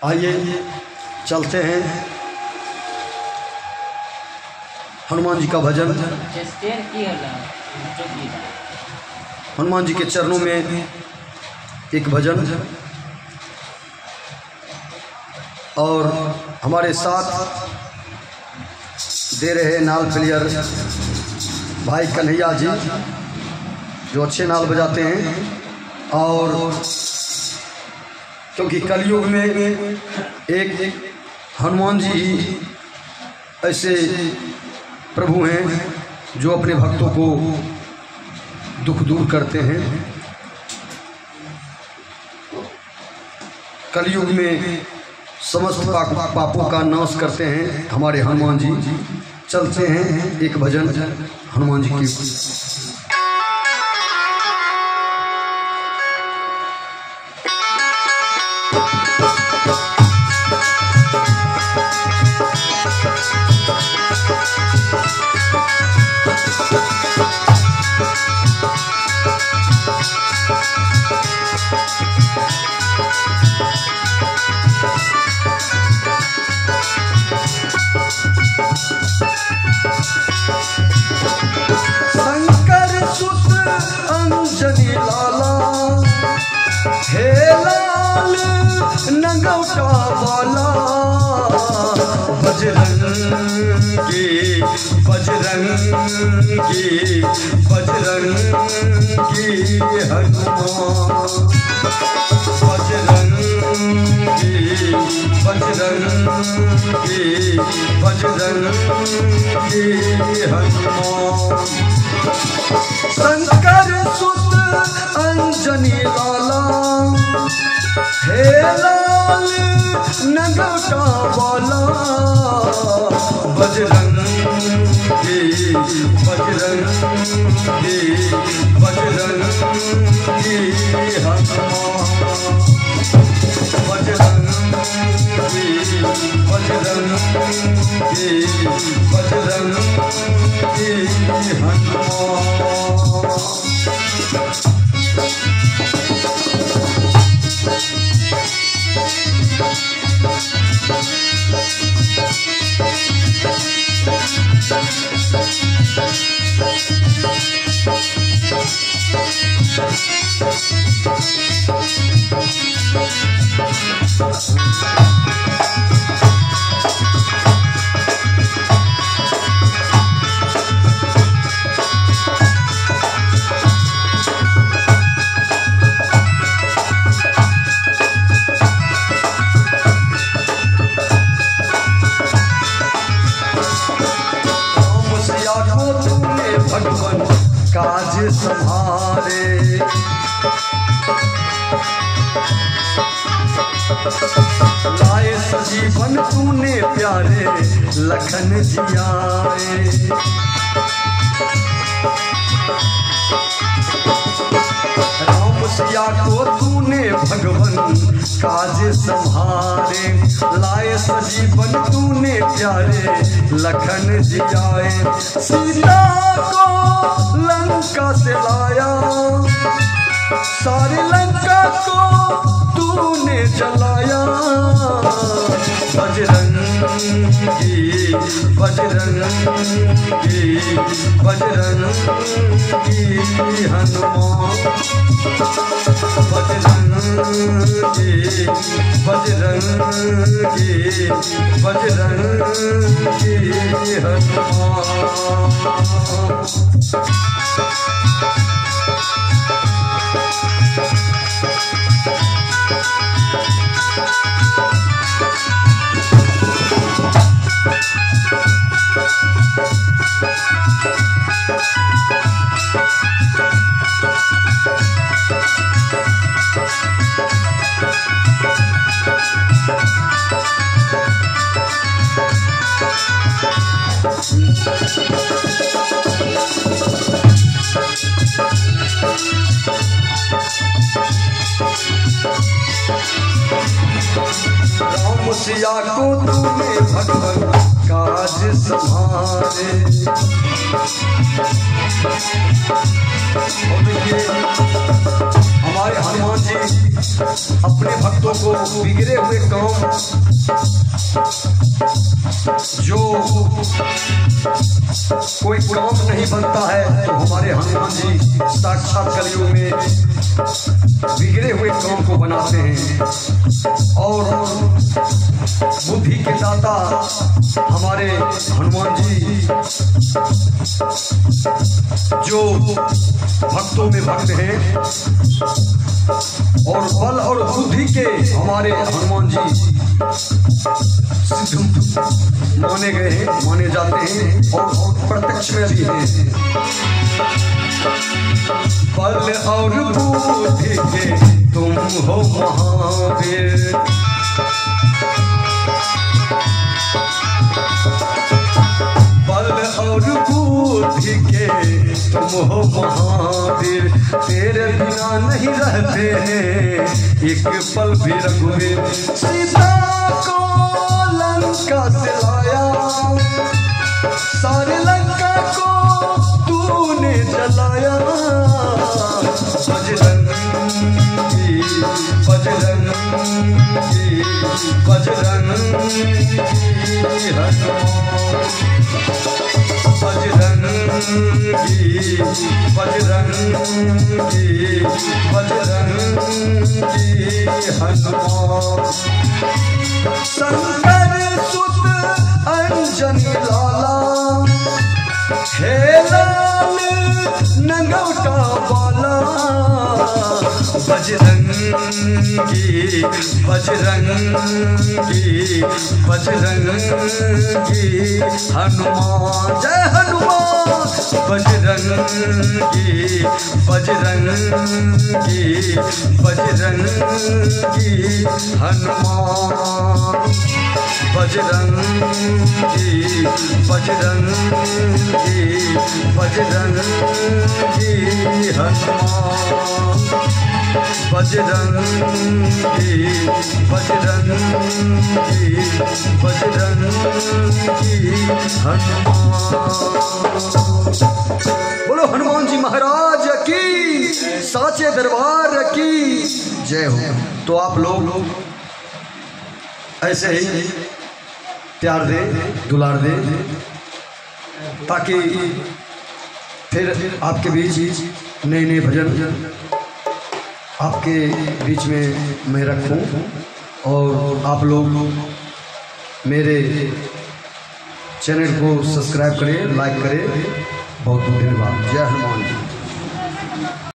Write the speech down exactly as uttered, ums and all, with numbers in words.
आइए चलते हैं हनुमान जी का भजन। हनुमान जी के चरणों में एक भजन, और हमारे साथ दे रहे नाल प्लेयर भाई कन्हैया जी, जो अच्छे नाल बजाते हैं। और क्योंकि कलयुग में एक हनुमान जी ही ऐसे प्रभु हैं जो अपने भक्तों को दुख दूर करते हैं। कलयुग में समस्त पापों का नाश करते हैं हमारे हनुमान जी। चलते हैं एक भजन हनुमान जी की। नगौटा वाला बजरंगी बजरंगी बजरंगी हनुमान, बजरंगी बजरंगी बजरंगी हनुमान। शंकर सुत अंजनी लाला, हे लाल नगौटा वाला बजरंगी बजरंगी बजरंगी हनुमान, बजरंगी बजरंगी बजरंगी हनुमान। भगवान काज संभारे, लाए सजीवन तूने प्यारे लखन जियाए। राम सिया को तूने भगवान काज संभारे, लाए सजीवन तूने प्यारे लखन जियाए। सीता को लंका से लाया, सारी लंका को तूने जलाया। बजरंगी बजरंगी बजरंगी हनुमान, बजरंगी बजरंगी बजरंगी हनुमान। राम सिया को तूने भगवान काज संभाले। और ये हमारे हनुमान जी अपने भक्तों को बिगड़े हुए काम जो कोई काम नहीं बनता है तो हमारे हनुमान जी साक्षात कलयुग में बिगड़े हुए काम को बनाते हैं। और बुद्धि के दाता हमारे हनुमान जी जो भक्तों में भक्त हैं और बल और बुद्धि के हमारे हनुमान जी सिद्ध माने गए हैं, माने जाते हैं और प्रत्यक्ष में भी हैं। बल और बुद्धि के तुम हो महावीर, बल और बुद्धि के तुम हो महावीर, तेरे बिना नहीं रहते हैं एक पल भी रघुवीर। सीता को लंका से लाया, सारी लंका को तूने जलाया। बजरंगी बजरंगी बजरंगी हनुमान, बजरंगी बजरंगी बजरंगी हनुमान। शंकर सुत अंजनी लाला, हे लाल नंगौटा वाला। बजरंगी बजरंगी बजरंगी हनुमान, जय हनुमान। बजरंगी बजरंगी बजरंगी हनुमान, बजरंगी बजरंगी बजरंगी हनुमान, बजरंगी बजरंगी बजरंगी हनुमान। बोलो हनुमान जी महाराज की, साचे दरबार की जय हो। तो आप लोग ऐसे ही प्यार दे, दुलार दे, ताकि फिर आपके बीच नए नए भजन आपके बीच में मैं रखूं और आप लोग मेरे चैनल को सब्सक्राइब करें, लाइक करें। बहुत बहुत धन्यवाद। जय हनुमान जी।